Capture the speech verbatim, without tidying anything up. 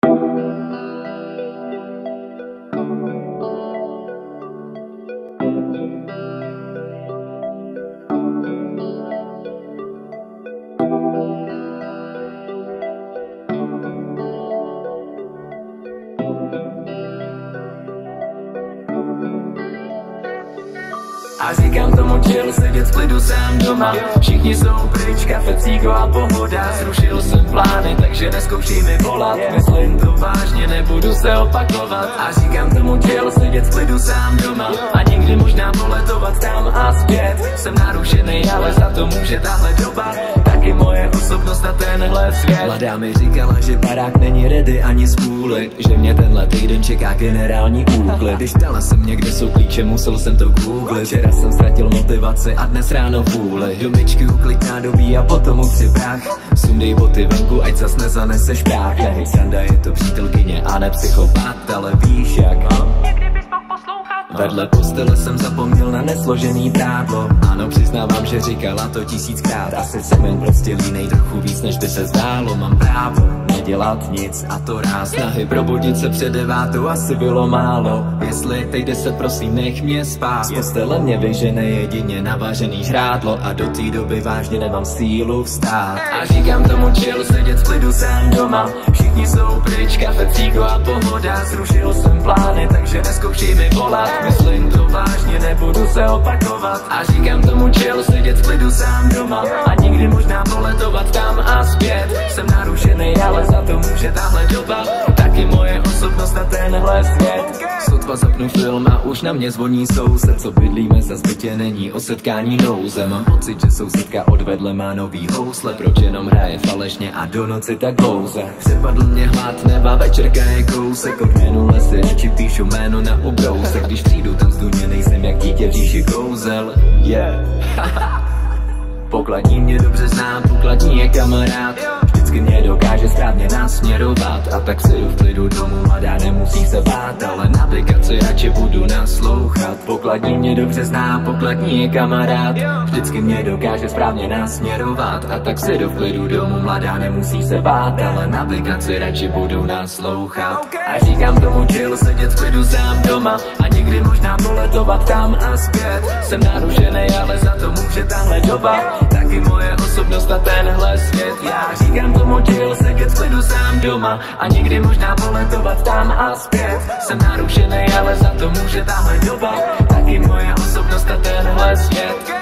A říkám tomu chill, sedět v klidu sám doma. Všichni jsou pryč, kafe, cígo a pohoda. Zrušil jsem plány, takže nezkoušej mi volat. Myslím to vážně, nebudu se opakovat. A říkám tomu chill, sedět v klidu sám doma. A někdy možná poletovat tam a zpět. Jsem narušený, ale za to může tahle doba. Taky moje osobnost a tenhle svět. Mladá mi říkala, že barák není ready ani z půly. Že mě tenhle týden čeká generální úklid. Když ptala se mě, kde jsou klíče, musel jsem to googlit. Včera jsem ztratil motivaci a dnes ráno vůli. Do myčky uklid nádobí a potom utři prach. Sundej boty venku, ať zas nezaneseš prach. Nehej sranda, je to přítelkyně a ne psychopat, ale víš jak. Vedle postele jsem zapomněl na nesložený prádlo. Ano, přiznávám, že říkala to tisíckrát. Asi jsem jen prostě línej trochu víc, než by se zdálo. Mám právo nedělat nic a to ráz. Snahy probudit se před devátou asi bylo málo. Jestli teď deset, prosím, nech mě spát. Z postele mě vyžene jedině navážený žrádlo. A do té doby vážně nemám sílu vstát. A říkám tomu chill, sedět v klidu sám doma. Všichni jsou pryč, kafe, cígo a pohoda. Zrušil jsem plány, takže nezkoušej mi volat. Myslím to vážně, nebudu se opakovat. A říkám tomu chill, sedět v klidu sám doma. A nikdy možná poletovat tam a zpět. Jsem narušený, ale za to může tahle doba. Taky moje osobnost a tenhle svět. Sotva zapnu film a už na mě zvoní soused. Co bydlíme za zbytě, není o setkání nouze. Mám pocit, že sousedka odvedle má nový housle. Proč jenom hraje falešně a do noci tak dlouze. Přepadl mě hlad, neba večerka je kousek. Od minule si radši píšu jméno na ubrousek. Když přijdu tam zdůně, nejsem jak dítě v říši kouzel. Yeah. Pokladní mě dobře znám, pokladní je kamarád. Vždycky mě dokáže správně nasměrovat. A tak si jdu v klidu domů, mladá nemusí se bát. Ale na aplikaci radši budu naslouchat. Pokladní mě dobře znám, pokladní je kamarád. Vždycky mě dokáže správně nasměrovat. A tak si jdu v klidu domů, mladá nemusí se bát. Ale na aplikaci radši budu naslouchat. A říkám tomu chill, sedět v klidu sám doma. A někdy možná poletovat tam a zpět. Jsem narušený, ale za to může tahle doba. Taky moje osobnost a tenhle svět. Já říkám tomu chill, sedět v klidu sám doma. A někdy možná poletovat tam a zpět. Jsem narušený, ale za to může tahle doba. Taky moje osobnost a tenhle svět.